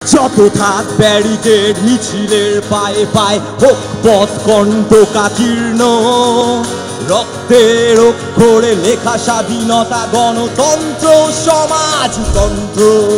যত থাক ব্যারিকেড মিছিলের পায়ে পায়ে হোক পথ কণ্টকাকীর্ণ, রক্তের অক্ষরে লেখা স্বাধীনতা, গণতন্ত্র, সমাজতন্ত্র।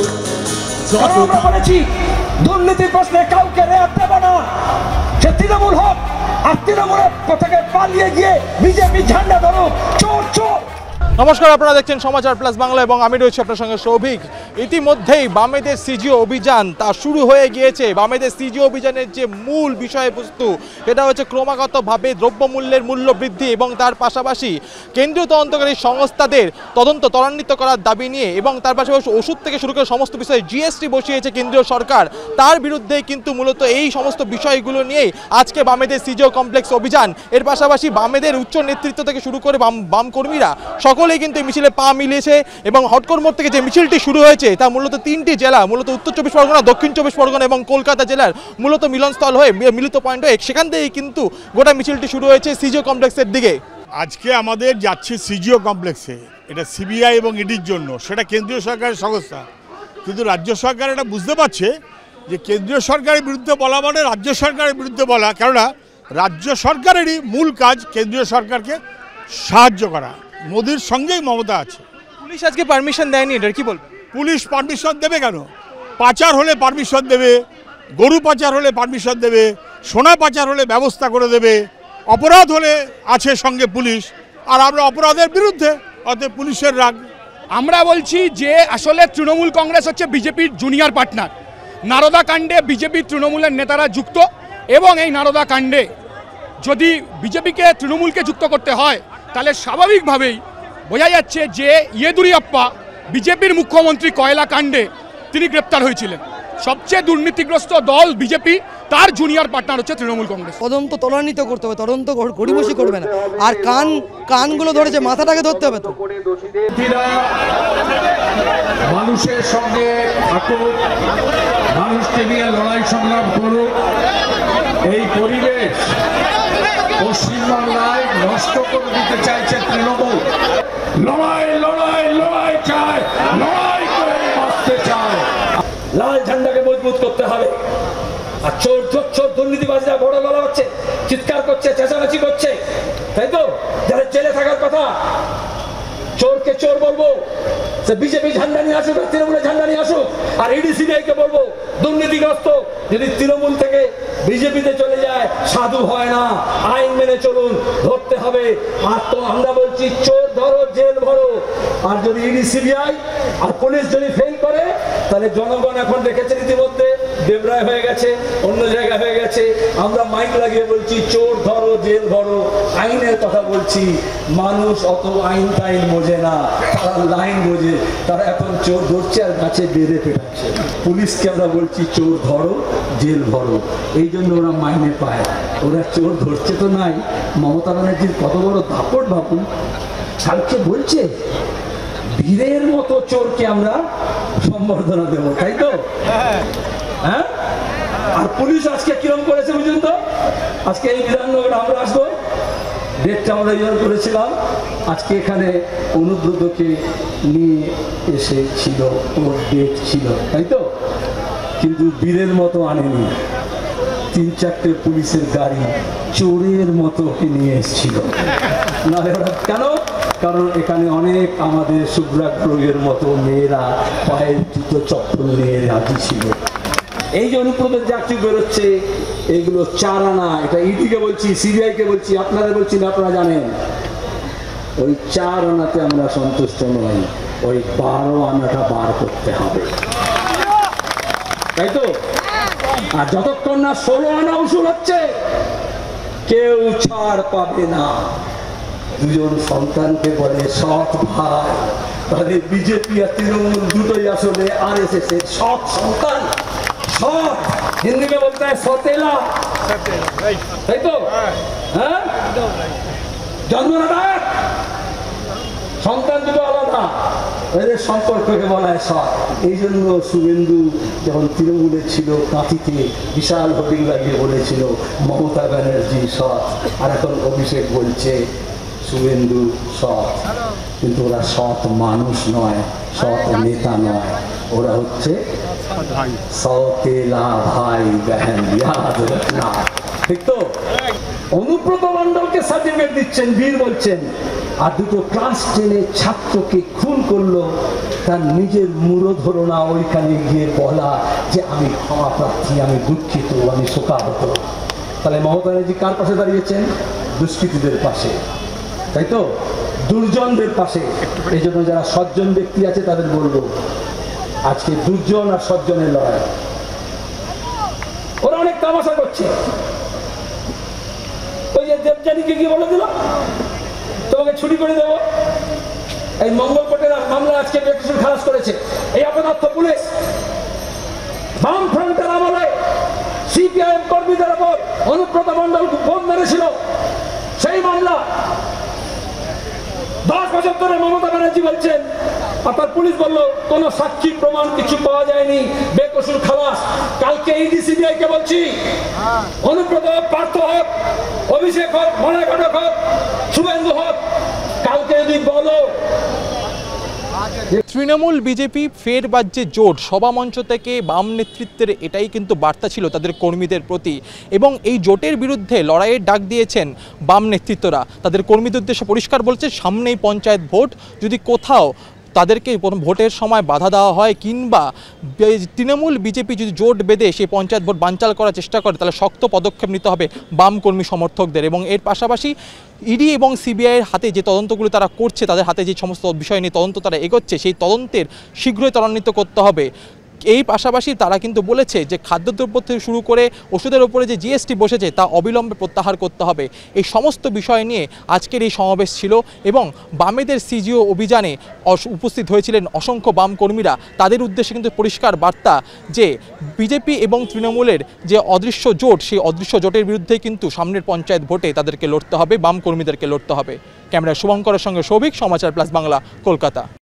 আমরা বলেছি দুর্নীতির প্রশ্নে কাউকে রেয়াত দেব না, সে তৃণমূল হোক আর তৃণমূলের থেকে পালিয়ে গিয়ে বিজেপি ঝান্ডা ধরুক, চোর চোর। নমস্কার, আপনারা দেখছেন সমাচার প্লাস বাংলা এবং আমি রয়েছি আপনার সঙ্গে সৌভিক। ইতিমধ্যেই বামেদের সিজিও অভিযান তা শুরু হয়ে গিয়েছে। বামেদের সিজিও অভিযানের যে মূল বিষয়বস্তু সেটা হচ্ছে ক্রমাগতভাবে দ্রব্যমূল্যের মূল্য বৃদ্ধি এবং তার পাশাপাশি কেন্দ্রীয় তদন্তকারী সংস্থাদের তদন্ত ত্বরান্বিত করার দাবি নিয়ে, এবং তার পাশাপাশি ওষুধ থেকে শুরু করে সমস্ত বিষয়ে জিএসটি বসিয়েছে কেন্দ্রীয় সরকার, তার বিরুদ্ধে কিন্তু মূলত এই সমস্ত বিষয়গুলো নিয়েই আজকে বামেদের সিজিও কমপ্লেক্স অভিযান। এর পাশাপাশি বামেদের উচ্চ নেতৃত্ব থেকে শুরু করে বাম কর্মীরা সকলেই কিন্তু এই মিছিলে পা মিলিয়েছে এবং হটকর মোড় থেকে যে মিছিলটি শুরু হয়েছে তা মূলত তিনটি জেলা, মূলত উত্তর চব্বিশ পরগনা, দক্ষিণ চব্বিশ পরগনা এবং কলকাতা জেলার মূলত মিলনস্থল হয়ে মিলিত পয়েন্ট হয়ে সেখান থেকেই কিন্তু গোটা মিছিলটি শুরু হয়েছে সিজিও কমপ্লেক্সের দিকে। আজকে আমাদের যাচ্ছে সিজিও কমপ্লেক্সে, এটা সিবিআই এবং ইডির জন্য, সেটা কেন্দ্রীয় সরকারের সংস্থা। কিন্তু রাজ্য সরকার এটা বুঝতে পারছে যে কেন্দ্রীয় সরকারের বিরুদ্ধে বলা মানে রাজ্য সরকারের বিরুদ্ধে বলা, কেননা রাজ্য সরকারেরই মূল কাজ কেন্দ্রীয় সরকারকে সাহায্য করা। মোদির সঙ্গেই মমতা আছে। পুলিশ আজকে পারমিশন দেয়নি, এটার কি বলবেন? পুলিশ পারমিশন দেবে কেন? পাচার হলে পারমিশন দেবে, গরু পাচার হলে পারমিশন দেবে, সোনা পাচার হলে ব্যবস্থা করে দেবে, অপরাধ হলে আছে সঙ্গে পুলিশ। আর আমরা অপরাধের বিরুদ্ধে, অতএব পুলিশের রাগ। আমরা বলছি যে আসলে তৃণমূল কংগ্রেস হচ্ছে বিজেপির জুনিয়র পার্টনার। নারদা কাণ্ডে বিজেপি তৃণমূলের নেতারা যুক্ত, এবং এই নারদা কাণ্ডে যদি বিজেপিকে তৃণমূলকে যুক্ত করতে হয় তাহলে স্বাভাবিকভাবেই বোঝা যাচ্ছে যে ইয়েদুরিয়াপ্পা বিজেপির মুখ্যমন্ত্রী কয়লা কাণ্ডে তিনি গ্রেপ্তার হয়েছিলেন। সবচেয়ে দুর্নীতিগ্রস্ত দল বিজেপি, তার জুনিয়র পার্টনার হচ্ছে তৃণমূল কংগ্রেস। তদন্ত ত্বরান্বিত করতে হবে, তদন্ত গড়িমসি করবে না। আর কানগুলো ধরেছে, মাথাটাকে ধরতে হবে। তো মানুষের সঙ্গে থাকুক, মানুষকে নিয়ে লড়াই সংগ্রাম করুক। এই পরিবেশ পশ্চিমবাংলায় নষ্ট করে দিতে চাইছে তৃণমূল। লড়াই লড়াই লড়াই চায়, লড়াই করে বাঁচতে চায়। লাল ঝান্ডাকে মজবুত করতে হবে। আর চোর চোর চোর দুর্নীতিবাজরা বড় গলা হচ্ছে, চিৎকার করছে, চেঁচামেচি করছে, তাই তো? যারা জেলে থাকার কথা, চোরকে চোর বলবো, সে বিজেপি ঝান্ডা নিয়ে আসুক আর তৃণমূলের ঝান্ডা নিয়ে আসুক। আর ইডি সিবিআইকে বলবো, দুর্নীতিগ্রস্ত যদি তৃণমূল থেকে বিজেপিতে চলে যায় সাধু হয় না, আইন মেনে চলুন, ধরতে হবে। আর তো আমরা বলছি চোর ধরো, জেল ভরো। আর যদি ইডি সিবিআই আর পুলিশ যদি ফেল করে, তাহলে জনগণ এখন দেখেছে ইতিমধ্যে দেবরায় হয়ে গেছে, অন্য জায়গায় হয়ে গেছে। আমরা মাইক লাগিয়ে বলছি চোর ধরো, জেল ভরো, আইনের কথা বলছি। মানুষ অত আইন টাইন বোঝে না, তারা লাইন বোঝে। তারা এখন চোর ধরছে আর গাছে বেঁধে পেটাচ্ছে। পুলিশকে আমরা বলছি চোর ধরো, জেল ভরো, এই জন্য ওরা মাইনে পায়। ওরা চোর ধরছে তো নাই। মমতা ব্যানার্জির কত বড় দাপট ভাবুন। কালকে বলছে বীরের মতো চোরকে আমরা সম্বর্ধনা দেবো, তাই তো? হ্যাঁ। আর পুলিশ আজকে কিরম করেছে বুঝুন তো? আজকে এই বিধাননগরে আমরা আসবো, ডেটটা আমরা ইয়ে করেছিলাম। আজকে এখানে অনুব্রতকে নিয়ে এসেছিল, ওর ডেট ছিল, তাই তো? কিন্তু বীরের মতো আনেনি। 3-4টে পুলিশের গাড়ি চোরের মতো ওকে নিয়ে এসেছিল। না কেন? কারণ এখানে অনেক আমাদের শুভ্রাগ্রহের মতো মেয়েরা পায়ের জুতো চপ্পল নিয়ে রাজি ছিল। এই যে অনুব্রতের যাত্রী বেরোচ্ছে, এগুলো 4 আনা। এটা ইডিকে বলছি, সিবিআইকে বলছি, আপনারা বলছি না, আপনারা জানেন। ওই 4 আনাতে আমরা সন্তুষ্ট নই, ওই 12 আনাটা বার করতে হবে, তাই তো? আর যতক্ষণ না 16 আনা উসুল হচ্ছে, কেউ ছাড় পাবে না। 2জন সন্তানকে বলে সৎ ভাই, তাহলে বিজেপি আর তৃণমূল দুটোই আসলে আরএসএস এর সৎ সন্তান। সৎ হিন্দি में बोलता है सौतेला, তাই তো? হ্যাঁ, জন্মদাতা সন্তান দুটো আলাদা, এদের সম্পর্ককে বলা হয় সৎ। এই জন্য শুভেন্দু যখন তৃণমূলে ছিল, কাঁথিতে বিশাল হোর্ডিং লাগিয়ে বলেছিল মমতা ব্যানার্জি সৎ। আর এখন অভিষেক বলছে শুভেন্দু সৎ। কিন্তু ওরা সৎ মানুষ নয়, সৎ নেতা নয়, ওরা হচ্ছে সৌতেলা ভাই বহন ইয়াদ রাখনা, ঠিক তো? অনুব্রত মণ্ডলকে সার্টিফিকেট দিচ্ছেন, বীর বলছেন, আর দুটো ক্লাস 10 ছাত্রকে খুন করলো, তার নিজের মূঢ় না ওইখানে গিয়ে বলা যে আমি ক্ষমা প্রার্থী, আমি দুঃখিত, আমি শোকাহত। তাহলে মমতা ব্যানার্জি কার পাশে দাঁড়িয়েছেন? দুষ্কৃতীদের পাশে, তাই তো? দুর্জনদের পাশে। এই জন্য যারা সজ্জন ব্যক্তি আছে তাদের বলবো, আজকে দুর্জন আর সজ্জনের লড়াই। ওরা অনেক তামাশা করছে। ওই যে দেবযানীকে কি বলে দিল, তোমাকে ছুটি করে দেবো। এই মঙ্গলকোটের মামলা আজকে বেকসুর খালাস করেছে এই অপদার্থ পুলিশ। বাম ফ্রন্টের আমলে সিপিআইএম কর্মীদের উপর অনুব্রত মণ্ডল বোম মেরেছিল, সেই মামলা 10 বছর ধরে মমতা ব্যানার্জি বলছেন, আপনার পুলিশ বলল কোনো সাক্ষী প্রমাণ কিছু পাওয়া যায়নি, বেকসুর খালাস। কালকে ইডি সিবিআই কে বলছি, অনুব্রত পার্থ হোক, অভিষেক হোক, মনাঘটক হোক, শুভেন্দু হোক, কালকে যদি বলো। তৃণমূল বিজেপি ফের বাজছে জোট। সভামঞ্চ থেকে বাম নেতৃত্বের এটাই কিন্তু বার্তা ছিল তাদের কর্মীদের প্রতি, এবং এই জোটের বিরুদ্ধে লড়াইয়ের ডাক দিয়েছেন বাম নেতৃত্বরা। তাদের কর্মীদের উদ্দেশ্যে পরিষ্কার বলছে, সামনেই পঞ্চায়েত ভোট, যদি কোথাও তাদেরকে ভোটের সময় বাধা দেওয়া হয় কিংবা তৃণমূল বিজেপি যদি জোট বেঁধে সেই পঞ্চায়েত ভোট বানচাল করার চেষ্টা করে, তাহলে শক্ত পদক্ষেপ নিতে হবে বাম কর্মী সমর্থকদের। এবং এর পাশাপাশি ইডি এবং সিবিআইয়ের হাতে যে তদন্তগুলো তারা করছে, তাদের হাতে যে সমস্ত বিষয় নিয়ে তদন্ত তারা এগোচ্ছে, সেই তদন্তের শীঘ্রই ত্বরান্বিত করতে হবে। এই পাশাপাশি তারা কিন্তু বলেছে যে খাদ্যদ্রব্য থেকে শুরু করে ওষুধের উপরে যে জিএসটি বসেছে তা অবিলম্বে প্রত্যাহার করতে হবে। এই সমস্ত বিষয় নিয়ে আজকের এই সমাবেশ ছিল, এবং বামেদের সিজিও অভিযানে উপস্থিত হয়েছিলেন অসংখ্য বাম কর্মীরা। তাদের উদ্দেশ্যে কিন্তু পরিষ্কার বার্তা যে বিজেপি এবং তৃণমূলের যে অদৃশ্য জোট, সেই অদৃশ্য জোটের বিরুদ্ধে কিন্তু সামনের পঞ্চায়েত ভোটে তাদেরকে লড়তে হবে, বাম কর্মীদেরকে লড়তে হবে। ক্যামেরা শুভঙ্করের সঙ্গে সৌভিক, সমাচার প্লাস বাংলা, কলকাতা।